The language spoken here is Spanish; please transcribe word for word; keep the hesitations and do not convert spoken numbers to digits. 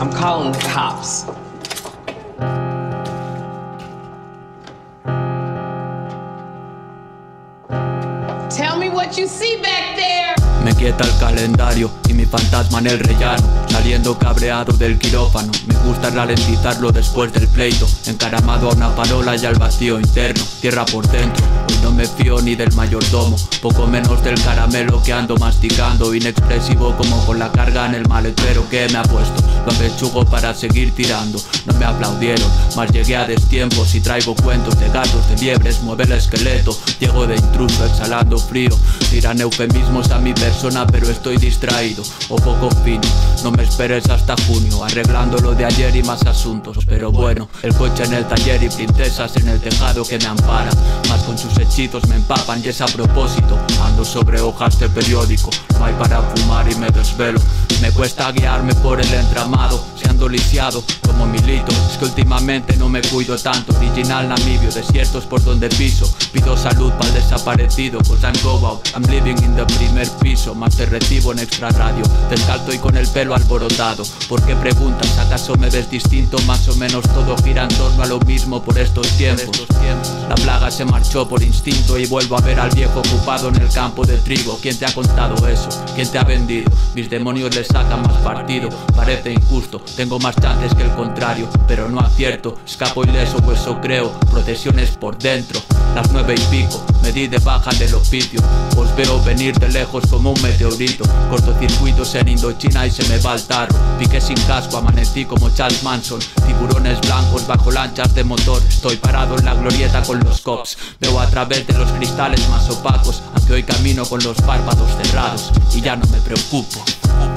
I'm calling the cops. Tell me what you see back there. Me quieta el calendario y mi fantasma en el rellano, saliendo cabreado del quirófano. Me gusta ralentizarlo después del pleito, encaramado a una parola y al vacío interno, tierra por dentro. Hoy no me fío ni del mayordomo, poco menos del caramelo que ando masticando, inexpresivo como con la carga en el maletero que me ha puesto. Lo apechugo para seguir tirando, no me aplaudieron, mas llegué a destiempos y traigo cuentos de gatos, de liebres, mueve el esqueleto. Llego de intruso exhalando frío, tiran eufemismos a mi persona pero estoy distraído o poco fino. No me esperes hasta junio, arreglando lo de ayer y más asuntos. Pero bueno, el coche en el taller y princesas en el tejado que me amparan, más con sus hechizos me empapan y es a propósito. Ando sobre hojas de periódico, no hay para fumar y me desvelo. Me cuesta guiarme por el entramado, si ando lisiado como Milito. Es que últimamente no me cuido tanto, original namibio, desiertos por donde piso. Pido salud para el desaparecido, cause I'm go out, I'm living in the primer piso. Más te recibo en extra radio, descalzo y con el pelo alborotado. ¿Por qué preguntas? ¿Acaso me ves distinto? Más o menos todo gira en torno a lo mismo por estos tiempos. La plaga se marchó por instinto y vuelvo a ver al viejo ocupado en el campo de trigo. ¿Quién te ha contado eso? ¿Quién te ha vendido? Mis demonios le sacan más partido, parece injusto, tengo más chances que el contrario, pero no acierto, escapo ileso pues eso creo, procesiones por dentro. Las nueve y pico, me di de baja del oficio, os veo venir de lejos como un meteorito. Cortocircuitos en Indochina y se me va el tarro, piqué sin casco, amanecí como Charles Manson. Tiburones blancos bajo lanchas de motor, estoy parado en la glorieta con los cops. Veo a través de los cristales más opacos, aunque hoy camino con los párpados cerrados y ya no me preocupo.